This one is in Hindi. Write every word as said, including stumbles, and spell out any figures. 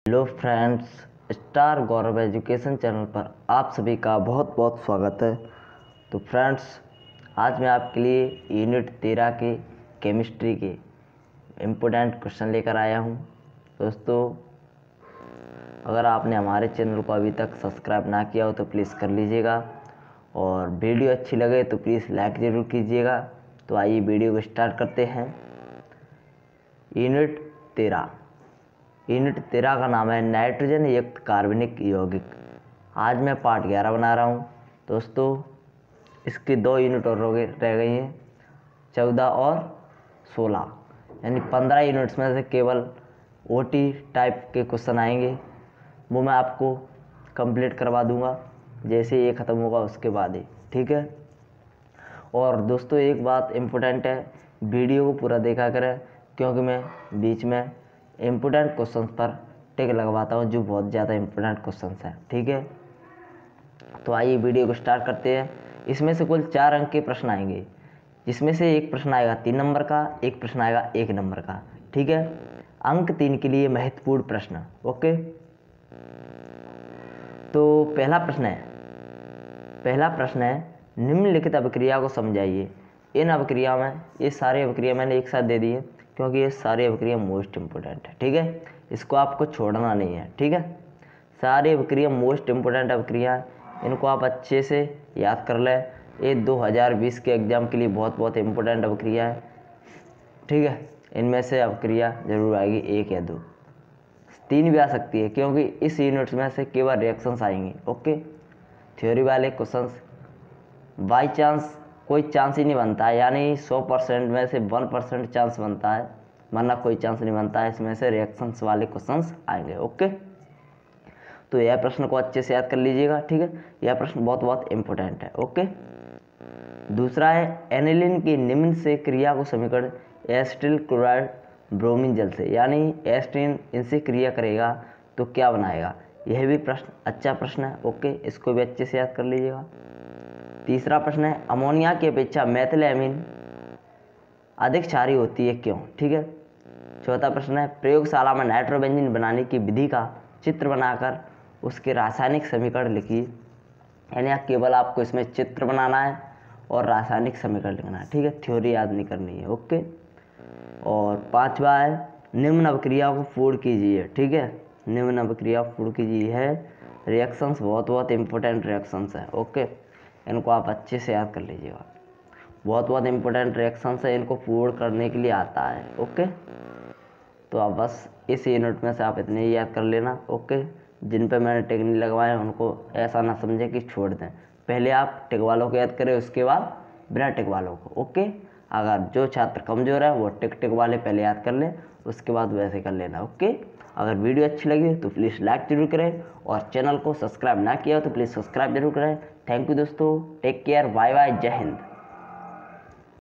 Hello friends, star Gaurav education channel पर आप सभी का बहुत बहुत स्वागत है। तो फ्रेंड्स, आज मैं आपके लिए यूनिट तेरह के केमिस्ट्री के इम्पोर्टेंट क्वेश्चन लेकर आया हूं। दोस्तों, अगर आपने हमारे चैनल को अभी तक सब्सक्राइब ना किया हो तो प्लीज़ कर लीजिएगा, और वीडियो अच्छी लगे तो प्लीज़ लाइक ज़रूर कीजिएगा। तो आइए वीडियो को स्टार्ट करते हैं। यूनिट तेरह यूनिट तेरह का नाम है नाइट्रोजन युक्त कार्बनिक यौगिक। आज मैं पार्ट ग्यारह बना रहा हूँ। दोस्तों, इसके दो यूनिट और रह गई हैं, चौदह और सोलह, यानी पंद्रह यूनिट्स में से केवल ओटी टाइप के क्वेश्चन आएंगे। वो मैं आपको कंप्लीट करवा दूंगा जैसे ये ख़त्म होगा उसके बाद ही, ठीक है। और दोस्तों, एक बात इम्पोर्टेंट है, वीडियो को पूरा देखा करें, क्योंकि मैं बीच में इम्पोर्टेंट क्वेश्चंस पर टिक लगवाता हूँ जो बहुत ज़्यादा इम्पोर्टेंट क्वेश्चंस हैं, ठीक है। तो आइए वीडियो को स्टार्ट करते हैं। इसमें से कुल चार अंक के प्रश्न आएंगे, जिसमें से एक प्रश्न आएगा तीन नंबर का, एक प्रश्न आएगा एक नंबर का, ठीक है। अंक तीन के लिए महत्वपूर्ण प्रश्न, ओके। तो पहला प्रश्न है पहला प्रश्न है निम्नलिखित अभिक्रिया को समझाइए। इन अभिक्रिया में ये सारी अभिक्रिया मैंने एक साथ दे दी है, क्योंकि ये सारी अभिक्रिया मोस्ट इम्पोर्टेंट है, ठीक है। इसको आपको छोड़ना नहीं है, ठीक है। सारी अभिक्रिया मोस्ट इम्पोर्टेंट अभिक्रिया है, इनको आप अच्छे से याद कर लें। ये दो हज़ार बीस के एग्ज़ाम के लिए बहुत बहुत इम्पोर्टेंट अभिक्रिया है, ठीक है। इनमें से अभिक्रिया जरूर आएगी एक या दो, तीन भी आ सकती है, क्योंकि इस यूनिट्स में से केवल रिएक्शंस आएंगे, ओके। थ्योरी वाले क्वेश्चंस बाई चांस कोई चांस ही नहीं बनता है, यानी सौ परसेंट में से वन परसेंट चांस बनता है, वरना कोई चांस नहीं बनता है। इसमें से रिएक्शंस वाले क्वेश्चंस आएंगे, ओके। तो यह प्रश्न को अच्छे से याद कर लीजिएगा, ठीक है। यह प्रश्न बहुत बहुत इम्पोर्टेंट है, ओके। दूसरा है एनिलीन की निम्न से क्रिया को समीकरण एसिटिल क्लोराइड ब्रोमीन जल से, यानी एस्टिन इनसे क्रिया करेगा तो क्या बनाएगा। यह भी प्रश्न अच्छा प्रश्न है, ओके। इसको भी अच्छे से याद कर लीजिएगा। तीसरा प्रश्न है अमोनिया की अपेक्षा मेथिलेमिन अधिक क्षारीय होती है, क्यों, ठीक है। चौथा प्रश्न है प्रयोगशाला में नाइट्रोबेंजीन बनाने की विधि का चित्र बनाकर उसके रासायनिक समीकरण लिखिए। यानी केवल आपको इसमें चित्र बनाना है और रासायनिक समीकरण लिखना है, ठीक है। थ्योरी याद नहीं करनी है, ओके। और पांचवा है निम्न अभिक्रिया को पूर्ण कीजिए, ठीक है। निम्न अभिक्रिया पूर्ण कीजिए है रिएक्शंस, बहुत बहुत इंपॉर्टेंट रिएक्शंस है, ओके। इनको आप अच्छे से याद कर लीजिएगा, बहुत बहुत इंपॉर्टेंट रिएक्शंस है, इनको पूर्ण करने के लिए आता है, ओके। तो आप बस इस यूनिट में से आप इतने ही याद कर लेना, ओके। जिन पे मैंने टिक नहीं लगवाए उनको ऐसा ना समझें कि छोड़ दें, पहले आप टिक वालों को याद करें, उसके बाद बिना टिक वालों को, ओके। अगर जो छात्र कमज़ोर है वो टिक टिक वाले पहले याद कर लें, उसके बाद वैसे कर लेना, ओके। अगर वीडियो अच्छी लगी तो प्लीज़ लाइक जरूर करें, और चैनल को सब्सक्राइब ना किया हो तो प्लीज़ सब्सक्राइब जरूर करें। थैंक यू दोस्तों, take care, bye bye, Jai Hind.